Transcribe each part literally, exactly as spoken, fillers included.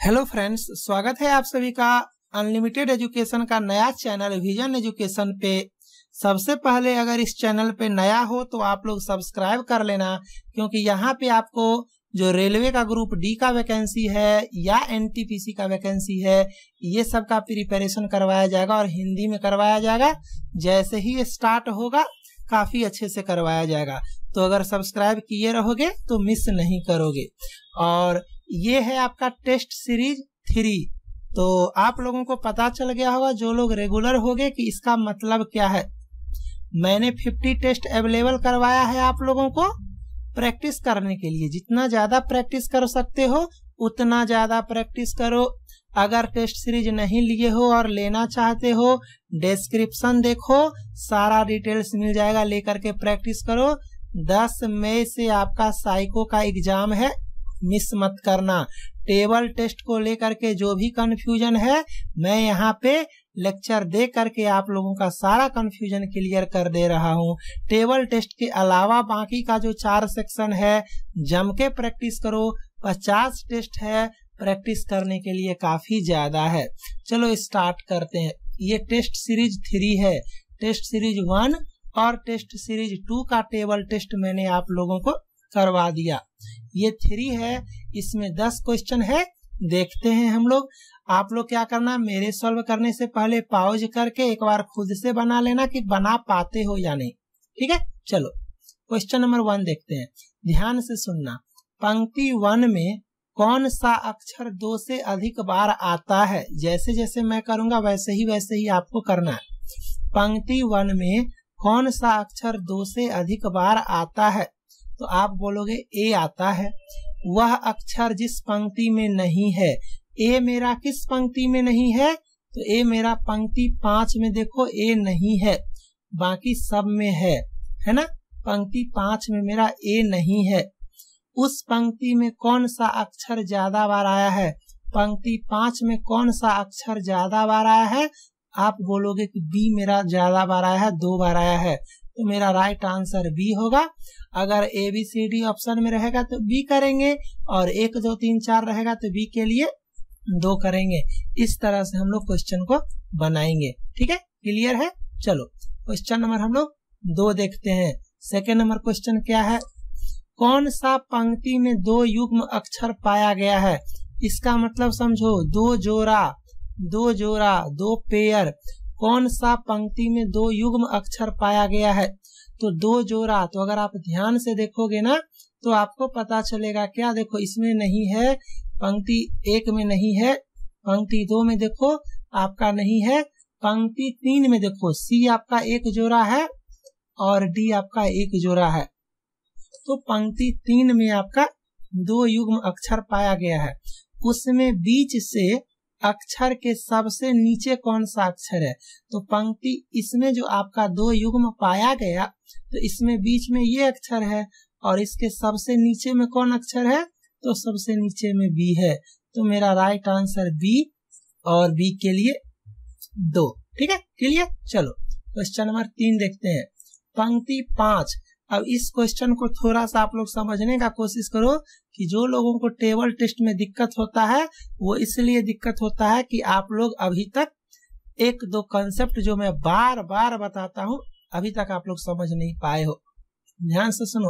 Hello friends, स्वागत है आप सभी का अनलिमिटेड एजुकेशन का नया चैनल विजन एजुकेशन पे। सबसे पहले अगर इस चैनल पे नया हो तो आप लोग सब्सक्राइब कर लेना, क्योंकि यहाँ पे आपको जो रेलवे का ग्रुप डी का वैकेंसी है या एनटीपीसी का वैकेंसी है, ये सब का प्रिपरेशन करवाया जाएगा और हिंदी में करवाया जाएगा। जैसे ही ये स्टार्ट होगा काफी अच्छे से करवाया जाएगा, तो अगर सब्सक्राइब किए रहोगे तो मिस नहीं करोगे। और ये है आपका टेस्ट सीरीज थ्री, तो आप लोगों को पता चल गया होगा जो लोग रेगुलर होंगे कि इसका मतलब क्या है। मैंने फिफ्टी टेस्ट अवेलेबल करवाया है आप लोगों को प्रैक्टिस करने के लिए। जितना ज्यादा प्रैक्टिस कर सकते हो उतना ज्यादा प्रैक्टिस करो। अगर टेस्ट सीरीज नहीं लिए हो और लेना चाहते हो, डिस्क्रिप्शन देखो, सारा डिटेल्स मिल जाएगा, लेकर के प्रैक्टिस करो। दस मई से आपका साइको का एग्जाम है, मिस मत करना। टेबल टेस्ट को लेकर के जो भी कंफ्यूजन है, मैं यहाँ पे लेक्चर दे करके आप लोगों का सारा कंफ्यूजन क्लियर कर दे रहा हूँ। टेबल टेस्ट के अलावा बाकी का जो चार सेक्शन है जम के प्रैक्टिस करो। पचास टेस्ट है, प्रैक्टिस करने के लिए काफी ज्यादा है। चलो स्टार्ट करते हैं। ये टेस्ट सीरीज थ्री है। टेस्ट सीरीज वन और टेस्ट सीरीज टू का टेबल टेस्ट मैंने आप लोगों को करवा दिया। ये थ्री है, इसमें दस क्वेश्चन है, देखते हैं हम लोग। आप लोग क्या करना, मेरे सॉल्व करने से पहले पॉज करके एक बार खुद से बना लेना कि बना पाते हो या नहीं। ठीक है, चलो क्वेश्चन नंबर वन देखते हैं। ध्यान से सुनना। पंक्ति वन में कौन सा अक्षर दो से अधिक बार आता है? जैसे जैसे मैं करूंगा वैसे ही वैसे ही आपको करना है। पंक्ति वन में कौन सा अक्षर दो से अधिक बार आता है? तो आप बोलोगे ए आता है। वह अक्षर जिस पंक्ति में नहीं है। ए मेरा किस पंक्ति में नहीं है? तो ए मेरा पंक्ति पांच में देखो ए नहीं है, बाकी सब में है, है ना। पंक्ति पांच में मेरा ए नहीं है। उस पंक्ति में कौन सा अक्षर ज्यादा बार आया है? पंक्ति पांच में कौन सा अक्षर ज्यादा बार आया है? आप बोलोगे कि बी मेरा ज्यादा बार आया है, दो बार आया है, तो मेरा राइट आंसर बी होगा। अगर A B C D option में रहेगा तो बी करेंगे, और एक दो तीन चार रहेगा तो बी के लिए दो करेंगे। इस तरह से हम लोग क्वेश्चन को बनाएंगे। ठीक है, क्लियर है। चलो क्वेश्चन नंबर हम लोग दो देखते हैं। सेकेंड नंबर क्वेश्चन क्या है? कौन सा पंक्ति में दो युग्म अक्षर पाया गया है? इसका मतलब समझो, दो जोड़ा, दो जोड़ा, दो पेयर। कौन सा पंक्ति में दो युग्म अक्षर पाया गया है? तो दो जोड़ा, तो अगर आप ध्यान से देखोगे ना तो आपको पता चलेगा। क्या देखो, इसमें नहीं है, पंक्ति एक में नहीं है, पंक्ति दो में देखो आपका नहीं है, पंक्ति तीन में देखो सी आपका एक जोड़ा है और डी आपका एक जोड़ा है। तो पंक्ति तीन में आपका दो युग्म अक्षर पाया गया है। उसमें बीच से अक्षर के सबसे नीचे कौन सा अक्षर है? तो पंक्ति इसमें जो आपका दो युग्म पाया गया, तो इसमें बीच में ये अक्षर है, और इसके सबसे नीचे में कौन अक्षर है? तो सबसे नीचे में बी है। तो मेरा राइट आंसर बी, और बी के लिए दो। ठीक है, क्लियर। चलो क्वेश्चन नंबर तीन देखते हैं। पंक्ति पांच। अब इस क्वेश्चन को थोड़ा सा आप लोग समझने का कोशिश करो कि जो लोगों को टेबल टेस्ट में दिक्कत होता है वो इसलिए दिक्कत होता है कि आप लोग अभी तक एक दो कंसेप्ट जो मैं बार बार बताता हूँ अभी तक आप लोग समझ नहीं पाए हो। ध्यान से सुनो।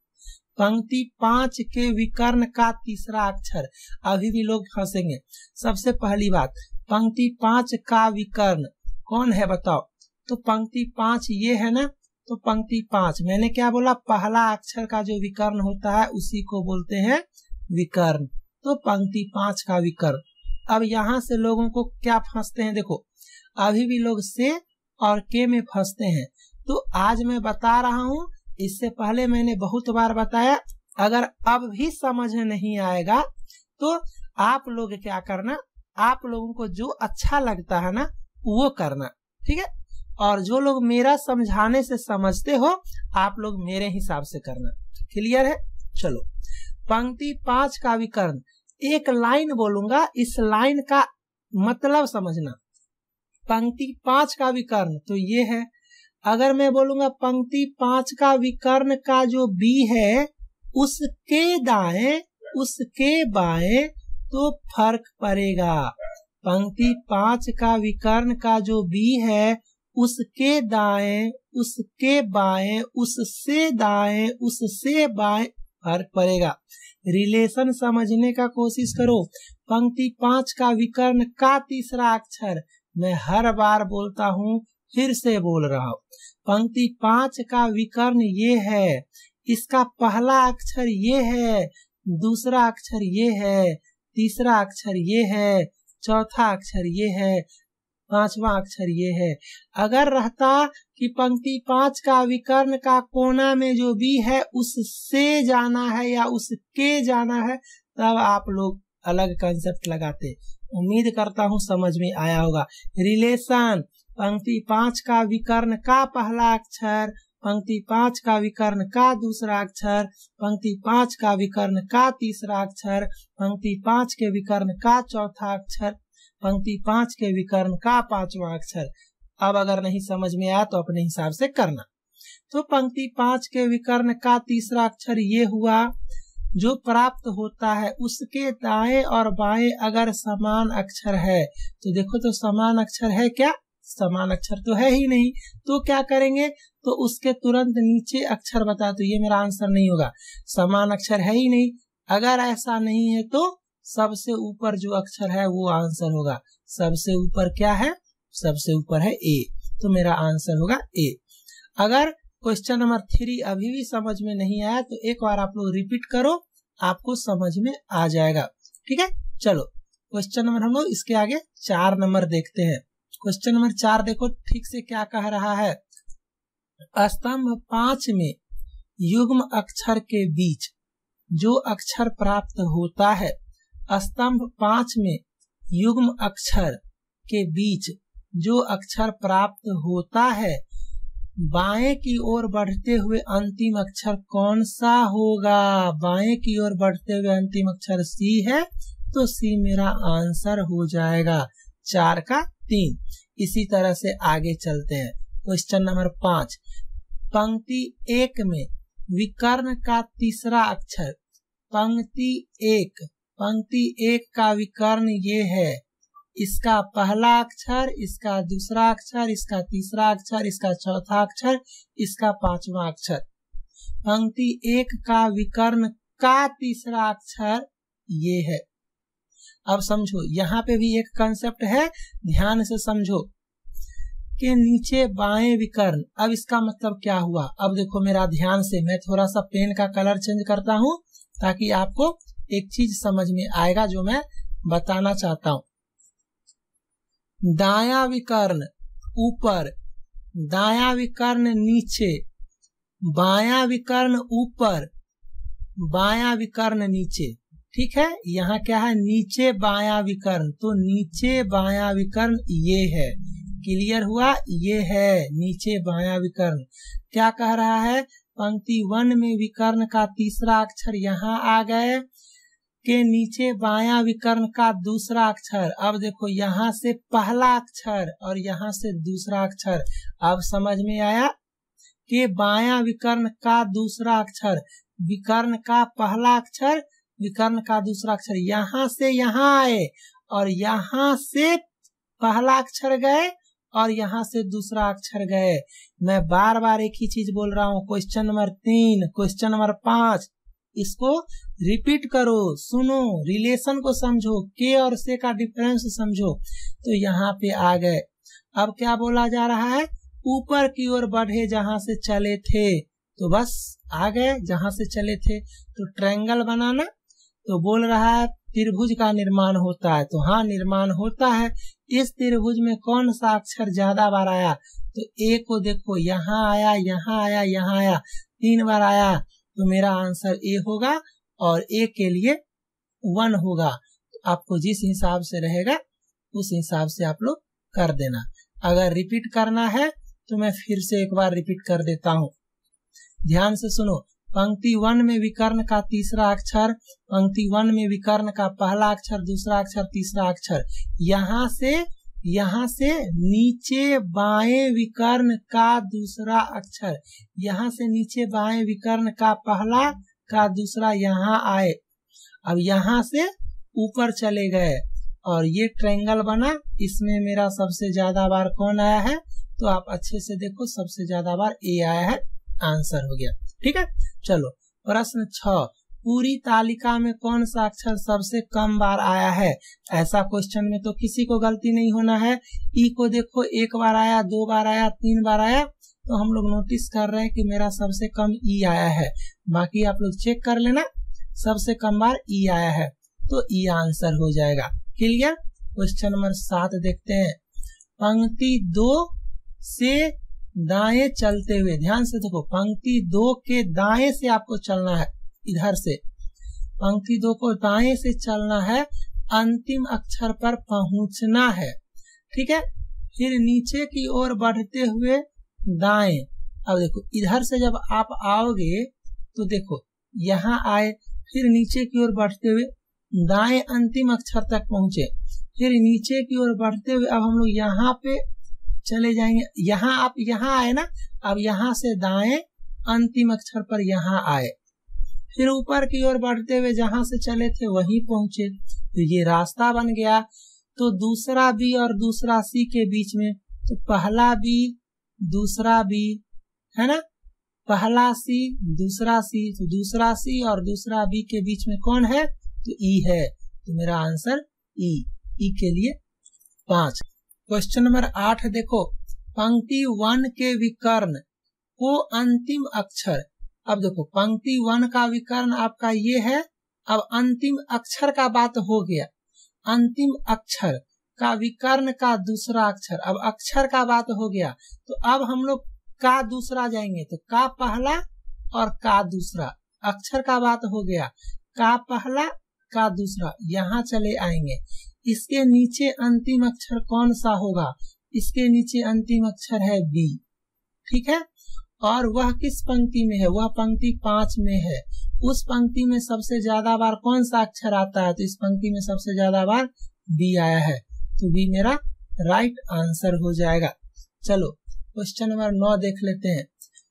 पंक्ति पांच के विकर्ण का तीसरा अक्षर, अभी भी लोग फंसेंगे। सबसे पहली बात, पंक्ति पांच का विकर्ण कौन है बताओ? तो पंक्ति पांच ये है ना, तो पंक्ति पांच मैंने क्या बोला? पहला अक्षर का जो विकर्ण होता है उसी को बोलते हैं विकर्ण। तो पंक्ति पांच का विकर्ण। अब यहाँ से लोगों को क्या फंसते हैं, देखो अभी भी लोग से और के में फंसते हैं। तो आज मैं बता रहा हूँ, इससे पहले मैंने बहुत बार बताया। अगर अब भी समझ नहीं आएगा तो आप लोग क्या करना, आप लोगों को जो अच्छा लगता है ना वो करना। ठीक है, और जो लोग मेरा समझाने से समझते हो आप लोग मेरे हिसाब से करना। क्लियर है। चलो पंक्ति पांच का विकर्ण, एक लाइन बोलूंगा, इस लाइन का मतलब समझना। पंक्ति पांच का विकर्ण तो ये है। अगर मैं बोलूंगा पंक्ति पांच का विकर्ण का जो बी है उसके दाएं, उसके बाएं, तो फर्क पड़ेगा। पंक्ति पांच का विकर्ण का जो बी है उसके दाएं, उसके बाएं, उससे दाएं, उससे बाएं फर्क पड़ेगा। रिलेशन समझने का कोशिश करो। पंक्ति पांच का विकर्ण का तीसरा अक्षर, मैं हर बार बोलता हूँ, फिर से बोल रहा हूँ, पंक्ति पांच का विकर्ण ये है, इसका पहला अक्षर ये है, दूसरा अक्षर ये है, तीसरा अक्षर ये है, चौथा अक्षर ये है, पांचवा अक्षर ये है। अगर रहता कि पंक्ति पांच का विकर्ण का कोना में जो बी है उससे जाना है या उसके जाना है, तब आप लोग अलग कंसेप्ट लगाते। उम्मीद करता हूँ समझ में आया होगा। रिलेशन, पंक्ति पांच का विकर्ण का पहला अक्षर, पंक्ति पांच का विकर्ण का दूसरा अक्षर, पंक्ति पांच का विकर्ण का तीसरा अक्षर, पंक्ति पांच के विकर्ण का चौथा अक्षर, पंक्ति पांच के विकर्ण का पांचवा अक्षर। अब अगर नहीं समझ में आया तो अपने हिसाब से करना। तो पंक्ति पांच के विकर्ण का तीसरा अक्षर ये हुआ, जो प्राप्त होता है उसके दाएं और बाएं अगर समान अक्षर है, तो देखो तो समान अक्षर है क्या? समान अक्षर तो है ही नहीं, तो क्या करेंगे? तो उसके तुरंत नीचे अक्षर बता, तो ये मेरा आंसर नहीं होगा, समान अक्षर है ही नहीं। अगर ऐसा नहीं है तो सबसे ऊपर जो अक्षर है वो आंसर होगा। सबसे ऊपर क्या है? सबसे ऊपर है ए, तो मेरा आंसर होगा ए। अगर क्वेश्चन नंबर थ्री अभी भी समझ में नहीं आया तो एक बार आप लोग रिपीट करो, आपको समझ में आ जाएगा। ठीक है, चलो क्वेश्चन नंबर हम लोग इसके आगे चार नंबर देखते हैं। क्वेश्चन नंबर चार देखो ठीक से क्या कह रहा है। स्तंभ पांच में युग्म अक्षर के बीच जो अक्षर प्राप्त होता है, स्तंभ पांच में युग्म अक्षर के बीच जो अक्षर प्राप्त होता है, बाएं की ओर बढ़ते हुए अंतिम अक्षर कौन सा होगा? बाएं की ओर बढ़ते हुए अंतिम अक्षर सी है, तो सी मेरा आंसर हो जाएगा। चार का तीन। इसी तरह से आगे चलते हैं। क्वेश्चन नंबर पांच, पंक्ति एक में विकर्ण का तीसरा अक्षर, पंक्ति एक पंक्ति एक का विकर्ण ये है, इसका पहला अक्षर, इसका दूसरा अक्षर, इसका तीसरा अक्षर, इसका चौथा अक्षर, इसका पांचवा अक्षर। पंक्ति एक का विकर्ण का तीसरा अक्षर ये है। अब समझो, यहाँ पे भी एक कंसेप्ट है, ध्यान से समझो कि नीचे बाएं विकर्ण। अब इसका मतलब क्या हुआ? अब देखो मेरा ध्यान से, मैं थोड़ा सा पेन का कलर चेंज करता हूँ ताकि आपको एक चीज समझ में आएगा जो मैं बताना चाहता हूँ। दायां विकर्ण ऊपर, दायां विकर्ण नीचे, बायां विकर्ण ऊपर, बायां विकर्ण नीचे। ठीक है, यहाँ क्या है? नीचे बायां विकर्ण, तो नीचे बायां विकर्ण ये है। क्लियर हुआ? ये है नीचे बायां विकर्ण। क्या कह रहा है? पंक्ति वन में विकर्ण का तीसरा अक्षर यहाँ आ गए के नीचे बायां विकर्ण का दूसरा अक्षर। अब देखो यहाँ से पहला अक्षर और यहाँ से दूसरा अक्षर। अब समझ में आया कि बायां विकर्ण का दूसरा अक्षर, विकर्ण का पहला अक्षर, विकर्ण का दूसरा अक्षर, यहाँ से यहाँ आए और यहाँ से पहला अक्षर गए और यहाँ से दूसरा अक्षर गए। मैं बार बार एक ही चीज बोल रहा हूँ। क्वेश्चन नंबर तीन, क्वेश्चन नंबर पांच, इसको रिपीट करो, सुनो, रिलेशन को समझो, के और से का डिफरेंस समझो। तो यहाँ पे आ गए। अब क्या बोला जा रहा है? ऊपर की ओर बढ़े जहां से चले थे, तो बस आ गए जहां से चले थे। तो ट्रायंगल बनाना, तो बोल रहा है त्रिभुज का निर्माण होता है, तो हाँ निर्माण होता है। इस त्रिभुज में कौन सा अक्षर ज्यादा बार आया? तो ए को देखो, यहाँ आया, यहाँ आया, यहाँ आया, तीन बार आया, तो मेरा आंसर ए होगा और ए के लिए वन होगा। तो आपको जिस हिसाब से रहेगा उस हिसाब से आप लोग कर देना। अगर रिपीट करना है तो मैं फिर से एक बार रिपीट कर देता हूँ, ध्यान से सुनो। पंक्ति वन में विकर्ण का तीसरा अक्षर, पंक्ति वन में विकर्ण का पहला अक्षर, दूसरा अक्षर, तीसरा अक्षर। यहाँ से यहाँ से नीचे बाएं विकर्ण का दूसरा अक्षर, यहाँ से नीचे बाएं विकर्ण का पहला का दूसरा यहाँ आए। अब यहाँ से ऊपर चले गए और ये ट्रायंगल बना, इसमें मेरा सबसे ज्यादा बार कौन आया है, तो आप अच्छे से देखो सबसे ज्यादा बार ए आया है, आंसर हो गया। ठीक है, चलो प्रश्न छह, पूरी तालिका में कौन सा अक्षर सबसे कम बार आया है। ऐसा क्वेश्चन में तो किसी को गलती नहीं होना है। ई को देखो एक बार आया, दो बार आया, तीन बार आया, तो हम लोग नोटिस कर रहे हैं कि मेरा सबसे कम ई आया है। बाकी आप लोग चेक कर लेना, सबसे कम बार ई आया है, तो ई आंसर हो जाएगा। क्लियर। क्वेश्चन नंबर सात देखते हैं। पंक्ति दो से दाएं चलते हुए, ध्यान से देखो, पंक्ति दो के दाएं से आपको चलना है, इधर से पंक्ति दो को दाएं से चलना है, अंतिम अक्षर पर पहुंचना है। ठीक है, फिर नीचे की ओर बढ़ते हुए दाएं। अब देखो इधर से जब आप आओगे तो देखो यहाँ आए, फिर नीचे की ओर बढ़ते हुए दाएं अंतिम अक्षर तक पहुंचे, फिर नीचे की ओर बढ़ते हुए अब हम लोग यहाँ पे चले जाएंगे। यहाँ आप यहाँ आए ना, अब यहाँ से दाएं अंतिम अक्षर पर यहाँ आए, फिर ऊपर की ओर बढ़ते हुए जहां से चले थे वहीं पहुंचे, तो ये रास्ता बन गया। तो दूसरा बी और दूसरा सी के बीच में, तो पहला बी दूसरा बी है ना, पहला सी दूसरा सी, तो दूसरा सी और दूसरा बी के बीच में कौन है, तो ई है, तो मेरा आंसर ई। ई के लिए पांच। क्वेश्चन नंबर आठ देखो, पंक्ति वन के विकर्ण को अंतिम अक्षर। अब देखो पंक्ति वन का विकर्ण आपका ये है, अब अंतिम अक्षर का बात हो गया, अंतिम अक्षर का विकर्ण का दूसरा अक्षर, अब अक्षर का बात हो गया, तो अब हम लोग का दूसरा जाएंगे, तो का पहला और का दूसरा, अक्षर का बात हो गया, का पहला का दूसरा, यहाँ चले आएंगे। इसके नीचे अंतिम अक्षर कौन सा होगा, इसके नीचे अंतिम अक्षर है बी। ठीक है, और वह किस पंक्ति में है, वह पंक्ति पांच में है। उस पंक्ति में सबसे ज्यादा बार कौन सा अक्षर आता है, तो इस पंक्ति में सबसे ज्यादा बार बी आया है, तो बी मेरा राइट आंसर हो जाएगा। चलो क्वेश्चन नंबर नौ देख लेते हैं।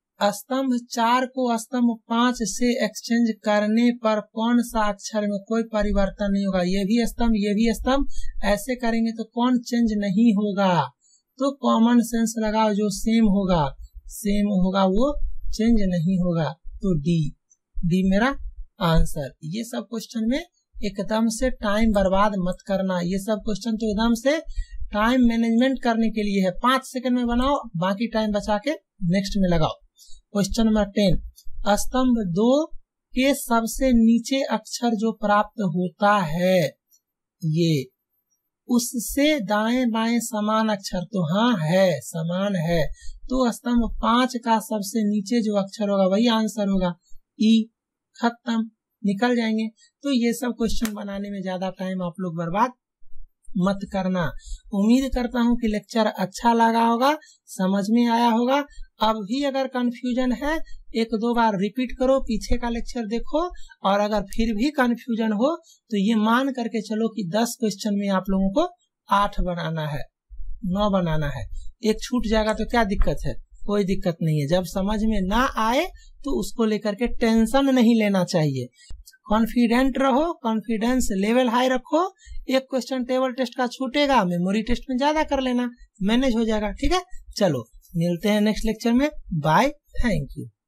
स्तंभ चार को स्तंभ पांच से एक्सचेंज करने पर कौन सा अक्षर में कोई परिवर्तन नहीं होगा। ये भी स्तंभ ये भी स्तंभ, ऐसे करेंगे तो कौन चेंज नहीं होगा, तो कॉमन सेंस लगाओ, जो सेम होगा सेम होगा वो चेंज नहीं होगा, तो डी। डी मेरा आंसर। ये सब क्वेश्चन में एकदम से टाइम बर्बाद मत करना, ये सब क्वेश्चन तो एकदम से टाइम मैनेजमेंट करने के लिए है। पांच सेकंड में बनाओ, बाकी टाइम बचा के नेक्स्ट में लगाओ। क्वेश्चन नंबर टेन, स्तंभ दो के सबसे नीचे अक्षर जो प्राप्त होता है, ये उससे दाएं बाएं समान अक्षर, तो हाँ है, समान है, तो स्तंभ पांच का सबसे नीचे जो अक्षर होगा वही आंसर होगा, ई। खत्म, निकल जाएंगे। तो ये सब क्वेश्चन बनाने में ज्यादा टाइम आप लोग बर्बाद मत करना। उम्मीद करता हूँ कि लेक्चर अच्छा लगा होगा, समझ में आया होगा। अब भी अगर कंफ्यूजन है, एक दो बार रिपीट करो, पीछे का लेक्चर देखो, और अगर फिर भी कंफ्यूजन हो तो ये मान करके चलो कि दस क्वेश्चन में आप लोगों को आठ बनाना है, नौ बनाना है। एक छूट जाएगा तो क्या दिक्कत है, कोई दिक्कत नहीं है। जब समझ में ना आए तो उसको लेकर के टेंशन नहीं लेना चाहिए, कॉन्फिडेंट रहो, कॉन्फिडेंस लेवल हाई रखो। एक क्वेश्चन टेबल टेस्ट का छूटेगा, मेमोरी टेस्ट में ज्यादा कर लेना, मैनेज हो जाएगा। ठीक है, चलो मिलते हैं नेक्स्ट लेक्चर में, बाय, थैंक यू।